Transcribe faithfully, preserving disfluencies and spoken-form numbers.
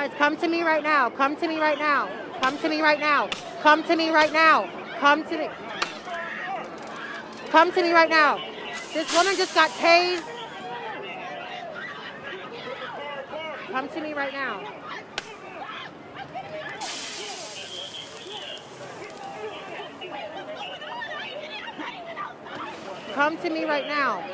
Guys, come to me right now. Come to me right now. Come to me right now. Come to me right now. Come to me. Come to me right now. This woman just got tased. Come to me right now. Come to me right now.